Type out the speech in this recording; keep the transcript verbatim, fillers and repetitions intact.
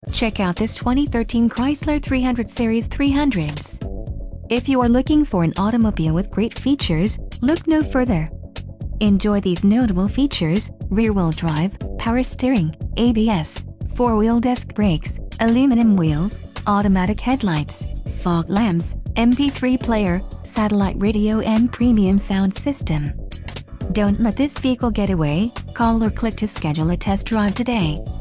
Check out this twenty thirteen Chrysler three hundred Series three hundreds. If you are looking for an automobile with great features, look no further. Enjoy these notable features: rear-wheel drive, power steering, A B S, four-wheel disc brakes, aluminum wheels, automatic headlights, fog lamps, M P three player, satellite radio and premium sound system. Don't let this vehicle get away. Call or click to schedule a test drive today.